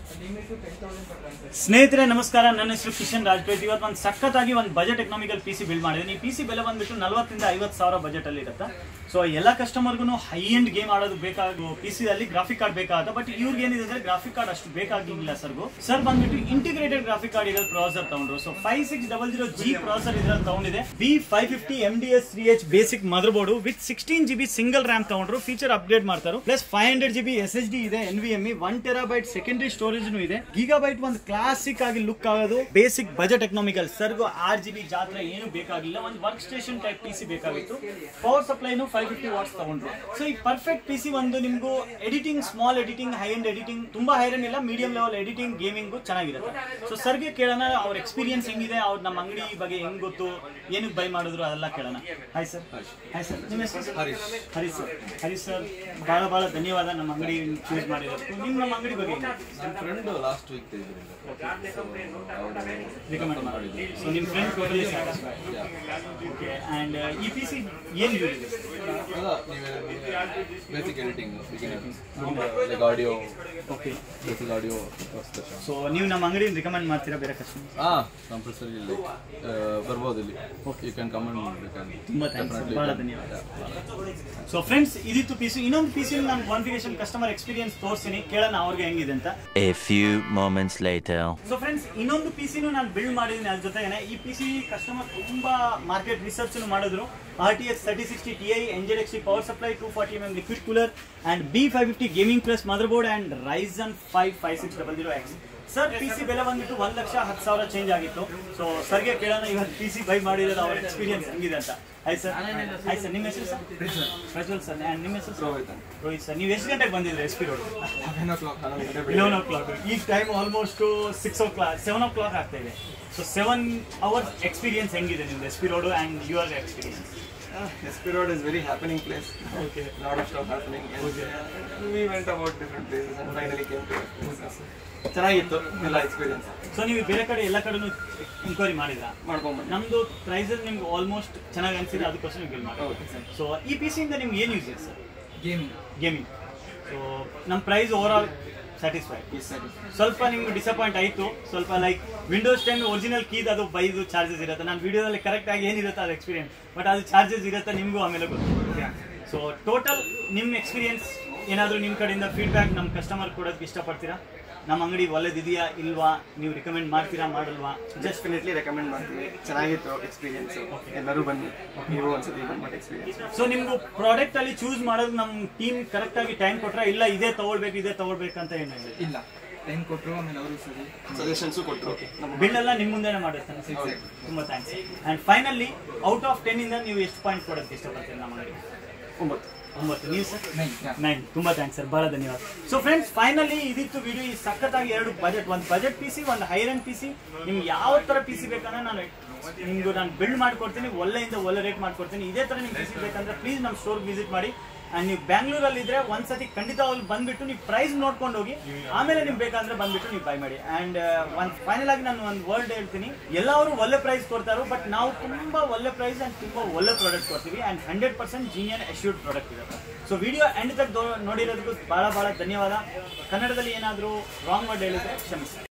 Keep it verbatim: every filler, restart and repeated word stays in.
ಸ್ನೇಹಿತರೆ ನಮಸ್ಕಾರ, ನನ್ನ ಹೆಸರು ಕಿಶನ್ ರಾಜ್ಪೇಟ್. ಇವತ್ತು ಒಂದು ಸಖತ್ತಾಗಿ ಒಂದು budget economical P C build ಮಾಡಿದ್ದೀನಿ. ಈ ಪಿ ಸಿ ಬೆಲೆ ಬಂದ್ಬಿಟ್ಟು ನಲವತ್ತರಿಂದ ಐವತ್ತು ಸಾವಿರ ಬಜೆಟ್ ಅಲ್ಲಿ ಇರುತ್ತೆ. ಸೊ ಎಲ್ಲ ಕಸ್ಟಮರ್ಗೂ ಹೈ ಎಂಡ್ ಗೇಮ್ ಆಡೋದು ಬೇಕಾಗುವ ಪಿ ಸಿ ಅಲ್ಲಿ ಗ್ರಾಫಿಕ್ ಕಾರ್ಡ್ ಬೇಕಾಗುತ್ತೆ. ಬಟ್ ಇವ್ರಿಗೆ ಏನಿದೆ ಅಂದ್ರೆ ಗ್ರಾಫಿಕ್ ಕಾರ್ಡ್ ಅಷ್ಟು ಬೇಕಾಗಿಲ್ಲ ಸರ್ಗು. ಸರ್ ಬಂದ್ಬಿಟ್ಟು ಇಂಟಿಗ್ರೇಟೆಡ್ ಗ್ರಾಫಿಕ್ ಕಾರ್ಡ್ ಇರೋ ಪ್ರಾಸೆಸರ್ ತಗೊಂಡ್ರು. So five six double zero G processor ಇದ್ರಲ್ಲಿ ತಗೊಂಡಿದೆ. B five fifty M D S three H basic motherboard with sixteen G B single RAM ತಗೊಂಡ್ರು. Feature upgrade ಮಾಡ್ತಾರೆ. Plus five hundred G B S S D ಇದೆ, N V M E one terabyte secondary storage ಇದೆ. Gigabyte ಒಂದು classic ಆಗಿ look ಆಗೋದು. Basic budget economical ಸರ್ಗು R G B ಜಾತ್ರೆ ಏನು ಬೇಕಾಗಿಲ್ಲ. ಒಂದು work station type P C ಬೇಕಾಗಿತ್ತು. ಪವರ್ ಸಪ್ಲೈನು ಫೈವ್ ಫಿಫ್ಟಿ ವಾಟ್ಸ್ ತಗೊಂಡ್ರು. ಸೊ ಈ ಪರ್ಫೆಕ್ಟ್ ಪಿ ಸಿ ಒಂದು ನಿಮ್ಗೂ editing, small editing, high end editing, ತುಂಬಾ ಹೈ ಎಂಡ್ ಇಲ್ಲ, ಮೀಡಿಯಂ ಲೆವೆಲ್ ಎಡಿಟಿಂಗ್, ಗೇಮಿಂಗ್ ಚೆನ್ನಾಗಿರುತ್ತೆ. ಸೊ ಸರ್ಗೆ ಕೇಳೋಣ ಅವ್ರ ಎಕ್ಸ್ಪೀರಿಯನ್ಸ್ ಹೆಂಗಿದೆ, ಅವ್ರು ನಮ್ಮ ಅಂಗಡಿ ಬಗ್ಗೆ ಹೆಂಗ್ ಗೊತ್ತು, ಏನಕ್ಕೆ ಬೈ ಮಾಡಿದ್ರು ಅದೆಲ್ಲ ಕೇಳೋಣ. Hi sir. ಹಾಯ್ ಸರ್, ನಿಮ್ಮ ಹೆಸರು? ಹರೀಶ್. ಹರೀಶ್ ಸರ್. ಹರೀಶ್ ಸರ್, ಬಹಳ ಬಹಳ ಧನ್ಯವಾದ ನಮ್ಮ ಅಂಗಡಿ ಚೂಸ್ ಮಾಡಿರೋದು. ನಿಮ್ಮ ನಮ್ಮ ಅಂಗಡಿ ಬಗ್ಗೆ ನನ್ನ ಫ್ರೆಂಡ್ ಲಾಸ್ಟ್ ವೀಕ್ ರಿಕಮೆಂಡ್ ಮಾಡಿದ್ರು. ಸೊ ನಿಮ್ಮ ಫ್ರೆಂಡ್ ಟೋಟಲಿ ಓಕೆ. ಆ್ಯಂಡ್ ಈ ಪಿ ಸಿ ಏನು ಯೂಸ್ ಇದೆ? Basic editing, like audio. Okay, basic audio. So ನೀವು ನಮ್ಮ ಅಂಗಡಿಯಿಂದ ರಿಕಮೆಂಡ್ ಮಾಡ್ತೀರಾ ಬೇರೆ ಕಸ್ಟಮರ್? ಹಾಂ, ಕಂಪಲ್ಸರಿ ಇಲ್ಲಿ ಬರ್ಬೋದು. ಇಲ್ಲಿ ಯು ಕ್ಯಾನ್ ಕಮೆಂಟ್. ತುಂಬ ಥ್ಯಾಂಕ್ಸ್, ಭಾಳ ಧನ್ಯವಾದ. ಸೊ ಫ್ರೆಂಡ್ಸ್, ಇದಿತ್ತು ಪಿ ಸಿ. ಇನ್ನೊಂದು ಪಿ ಸಿ ನಾನು ಕಾನ್ಫಿಗರೇಷನ್ ಕಸ್ಟಮರ್ ಎಕ್ಸ್ಪೀರಿಯನ್ಸ್ ತೋರಿಸ್ತೀನಿ, ಕೇಳೋಣ ಅವ್ರಿಗೆ ಹೆಂಗಿದೆ ಅಂತ. A few moments later. So friends, ಇನ್ನೊಂದು ಪಿ ಸಿನೂ ನಾನು ಬಿಲ್ಡ್ ಮಾಡಿದ್ದೀನಿ. ಅದ್ರ ಜೊತೆಗೆ ಈ ಪಿ ಸಿ ಕಸ್ಟಮರ್ ತುಂಬಾ ಮಾರ್ಕೆಟ್ ರಿಸರ್ಚ್ ಮಾಡಿದ್ರು. R T X thirty sixty T I, N Z X T power supply, two forty M M liquid cooler and B five fifty gaming plus motherboard and Ryzen five five six double zero X. Sir, P C ಬೆಲೆ ಬಂದ್ಬಿಟ್ಟು ಒಂದ್ ಲಕ್ಷ ಹತ್ತು ಸಾವಿರ change ಆಗಿತ್ತು. So ಸರ್ಗೆ ಕೇಳೋಣ ಇವತ್ತು P C by ಮಾಡಿರೋದು ಅವ್ರ ಎಕ್ಸ್ಪೀರಿಯನ್ಸ್ ಹೆಂಗಿದೆ ಅಂತ. Hi sir. ಹಾಯ್ ಸರ್, ನಿಮ್ಮ ಹೆಸರು ಸರ್? ಪ್ರಜ್ವಲ್ ಸರ್. ಆ್ಯಂಡ್ ನಿಮ್ಮ ಹೆಸರು? ರೋಹಿತ್. ರೋಹಿತ್ ಸರ್, ನೀವು ಎಷ್ಟು ಗಂಟೆಗೆ ಬಂದಿದ್ರಿ S P road? Eleven o'clock. ಈಗ time almost six o'clock seven o'clock ಆಗ್ತಾ ಇದೆ. ಸೊ ಸೆವೆನ್ ಅವರ್ಸ್ ಎಕ್ಸ್ಪೀರಿಯನ್ಸ್ ಹೆಂಗಿದೆ ನಿಮ್ದು S P road and your experience? Uh, S P Road is very happening place. Okay. A lot of stuff happening. And okay. Uh, we went about different places and finally came to business. ಚೆನ್ನಾಗಿತ್ತು ಎಲ್ಲ experience. So ನೀವು ಬೇರೆ ಕಡೆ ಎಲ್ಲ ಕಡೆನೂ inquiry ಮಾಡಿದ್ರಾ? ಮಾಡ್ಕೊಂಬಂದು ನಮ್ಮದು prices ನಿಮ್ಗೆ ಆಲ್ಮೋಸ್ಟ್ ಚೆನ್ನಾಗಿ ಅನಿಸಿದೆ, ಅದಕ್ಕೋಸ್ಕರ ನೀವು ಬಿಲ್ ಮಾಡಿ. Okay sir. ಸೊ ಈ ಪಿ ಸಿಯಿಂದ ನಿಮ್ಗೆ ಏನು ಯೂಸ್ ಇದೆ ಸರ್? ಗೇಮಿಂಗ್. ಗೇಮಿಂಗ್. ಸೊ ನಮ್ಮ ಪ್ರೈಸ್ ಓವರ್ ಆಲ್ ಸ್ಯಾಟಿಸ್ಫೈ. ಸ್ವಲ್ಪ ನಿಮ್ಗೆ ಡಿಸಪಾಯಿಂಟ್ ಆಯಿತು ಸ್ವಲ್ಪ, ಲೈಕ್ ವಿಂಡೋಸ್ ಟೆನ್ ಒರಿಜಿನಲ್ ಕೀದ್ ಅದು ಬೈದು ಚಾರ್ಜಸ್ ಇರುತ್ತೆ. ನಾನು ವಿಡಿಯೋದಲ್ಲಿ ಕರೆಕ್ಟಾಗಿ ಏನಿರುತ್ತೆ ಅದು ಎಕ್ಸ್ಪೀರಿಯನ್ಸ್, ಬಟ್ ಅದು ಚಾರ್ಜಸ್ ಇರುತ್ತೆ, ನಿಮಗೂ ಆಮೇಲೆ ಗೊತ್ತು. ಸೊ ಟೋಟಲ್ ನಿಮ್ಮ ಎಕ್ಸ್ಪೀರಿಯನ್ಸ್ ಏನಾದರೂ ನಿಮ್ಮ ಕಡೆಯಿಂದ ಫೀಡ್ಬ್ಯಾಕ್ ನಮ್ಮ ಕಸ್ಟಮರ್ ಕೊಡೋದಕ್ಕೆ ಇಷ್ಟಪಡ್ತೀರಾ? ನಮ್ಮ ಅಂಗಡಿ ಒಳ್ಳೆದಿದೆಯಾ ಇಲ್ವಾ, ನೀವು ರಿಕಮೆಂಡ್ ಮಾಡ್ತೀರಾ ಮಾಡಲ್ವಾ? ಡೆಫಿನೆಟ್ಲಿ ರೆಕಮೆಂಡ್ ಮಾಡ್ತೀವಿ. ಚೆನ್ನಾಗಿತ್ತು ಎಕ್ಸ್ಪೀರಿಯನ್ಸ್. ಎಲ್ಲರೂ ಬನ್ನಿ, ನೀವು ಒಂದ್ಸತಿ ಬಂದ್ಬಿಟ್ಟು ಎಕ್ಸ್ಪೀರಿಯನ್ಸ್. ಸೊ ನಿಮ್ಗೆ ಪ್ರಾಡಕ್ಟ್ ಅಲ್ಲಿ ಚೂಸ್ ಮಾಡೋದು ನಮ್ಮ ಟೀಮ್ ಕರೆಕ್ಟ್ ಆಗಿ ಟೈಮ್ ಕೊಟ್ರೆ, ಇಲ್ಲ ಇದೇ ತಗೊಳ್ಬೇಕು ಇದೇ ತಗೊಳ್ಬೇಕಂತ ಏನು ಇಲ್ಲ, ಟೈಮ್ ಕೊಟ್ಟರು, ಆಮೇಲೆ ಅವರು ಸರಿ ಸಜೆಷನ್ಸು ಕೊಟ್ಟರು. ಬಿಲ್ ಎಲ್ಲ ನಿಮ್ಮ ಮುಂದೆನೇ ಮಾಡಿರ್ತಾನೆ. ತುಂಬ thanks. And finally out of ten ಇಂದ ನೀವು ಎಷ್ಟು ಪಾಯಿಂಟ್ ಕೊಡೋದಕ್ಕೆ ಇಷ್ಟಪಡ್ತೀರಿ ನಮ್ಮ ಅಂಗಡಿ? ಒಂಬತ್ತು. ಒಂಬತ್ತು. ನೀವು ಸರ್? ನೈನ್. ತುಂಬ ಥ್ಯಾಂಕ್ಸ್ ಸರ್, ಭಾಳ ಧನ್ಯವಾದ. ಸೊ ಫ್ರೆಂಡ್ಸ್, ಫೈನಲಿ ಇದಿತ್ತು ವಿಡಿಯೋ. ಈ ಸಖತ್ತಾಗಿ ಎರಡು ಬಜೆಟ್, ಒಂದು ಬಜೆಟ್ ಪಿ ಸಿ, ಒಂದು ಹೈ ರೆಂಟ್ ಪಿ ಸಿ. ನಿಮ್ಗೆ ಯಾವ ಥರ ಪಿ ಸಿ ಬೇಕಂದ್ರೆ ನಾನು ನಿಮ್ಗೆ ನಾನು ಬಿಲ್ಡ್ ಮಾಡ್ಕೊಡ್ತೀನಿ, ಒಳ್ಳೆಯಿಂದ ಒಳ್ಳೆ ರೇಟ್ ಮಾಡ್ಕೊಡ್ತೀನಿ. ಇದೇ ಥರ ನಿಮ್ಗೆ ಪಿ ಸಿ ಬೇಕಂದ್ರೆ ಪ್ಲೀಸ್ ನಮ್ಮ ಸ್ಟೋರ್ಗೆ ವಿಸಿಟ್ ಮಾಡಿ. ಆ್ಯಂಡ್ ನೀವು ಬ್ಯಾಂಗ್ಳೂರಲ್ಲಿ ಇದ್ರೆ ಒಂದ್ಸತಿ ಖಂಡಿತ ಅಲ್ಲಿ ಬಂದ್ಬಿಟ್ಟು ನೀವು ಪ್ರೈಸ್ ನೋಡ್ಕೊಂಡು ಹೋಗಿ, ಆಮೇಲೆ ನಿಮ್ಗೆ ಬೇಕಂದ್ರೆ ಬಂದ್ಬಿಟ್ಟು ನೀವು ಬೈ ಮಾಡಿ. ಆ್ಯಂಡ್ ಒಂದು ಫೈನಲ್ ಆಗಿ ನಾನು ಒಂದು ವರ್ಡ್ ಹೇಳ್ತೀನಿ, ಎಲ್ಲರೂ ಒಳ್ಳೆ ಪ್ರೈಸ್ ಕೊಡ್ತಾರೆ, ಬಟ್ ನಾವು ತುಂಬ ಒಳ್ಳೆ ಪ್ರೈಸ್ ಆ್ಯಂಡ್ ತುಂಬ ಒಳ್ಳೆ ಪ್ರಾಡಕ್ಟ್ ಕೊಡ್ತೀವಿ. And hundred percent genuine assured product ಇರುತ್ತೆ. ಸೊ ವಿಡಿಯೋ ಎಂಡ್ ತಕ್ಕ ನೋಡಿರೋದಕ್ಕೂ ಭಾಳ ಭಾಳ ಧನ್ಯವಾದ. ಕನ್ನಡದಲ್ಲಿ ಏನಾದರೂ ರಾಂಗ್ ವರ್ಡ್ ಹೇಳಿದ್ರೆ ಕ್ಷಮಿಸಿ.